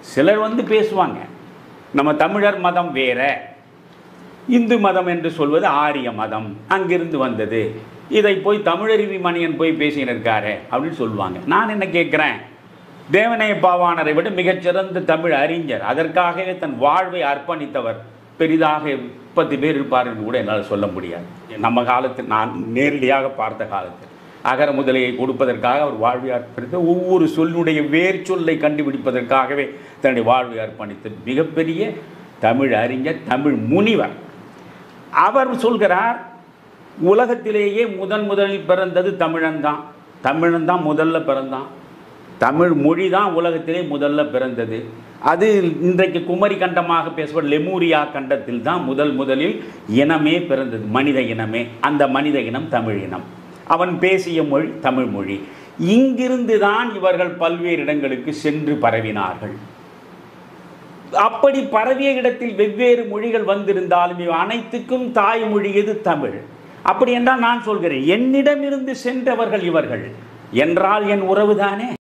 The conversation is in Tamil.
சிலர் பேசுவாங்க, நம்ம தமிழர் மதம் வேற, இந்து மதம் என்று சொல்வது ஆரிய மதம், அங்கிருந்து வந்தது, இதை போய் தமிழருவி மணியன் போய் பேசினிருக்காரு அப்படின்னு சொல்லுவாங்க. நான் என்ன கேட்குறேன், தேவநேய பாவாணரை விட மிகச்சிறந்த தமிழ் அறிஞர், அதற்காகவே தன் வாழ்வை அர்ப்பணித்தவர் பெரிதாக 30 பேர் இருப்பார் என்று கூட என்னால் சொல்ல முடியாது. நம்ம காலத்தில், நான் நேரடியாக பார்த்த காலத்தில் அகர முதலையை கொடுப்பதற்காக அவர் வாழ்வை அர்ப்பணித்த, ஒவ்வொரு சொல்லுடைய வேர் சொல்லை கண்டுபிடிப்பதற்காகவே தன்னுடைய வாழ்வை அர்ப்பணித்த மிகப்பெரிய தமிழ் அறிஞர், தமிழ் முனிவர். அவர் சொல்கிறார், உலகத்திலேயே முதலில் பிறந்தது தமிழன்தான், தமிழன்தான் முதல்ல பிறந்தான், தமிழ் மொழி தான் உலகத்திலே முதல்ல பிறந்தது. அது இன்றைக்கு குமரி கண்டமாக பேசப்பட்ட லெமூரியா கண்டத்தில் தான் முதலில் இனமே பிறந்தது, மனித இனமே. அந்த மனித இனம் தமிழ் இனம். அவன் பேசிய மொழி தமிழ் மொழி. இங்கிருந்து தான் இவர்கள் பல்வேறு இடங்களுக்கு சென்று பரவினார்கள். அப்படி பரவிய இடத்தில் வெவ்வேறு மொழிகள் வந்திருந்தாலும் இவை அனைத்துக்கும் தாய்மொழி எது? தமிழ். அப்படி என்றால் நான் சொல்கிறேன், என்னிடமிருந்து சென்றவர்கள் இவர்கள் என்றால் என் உறவுதானே.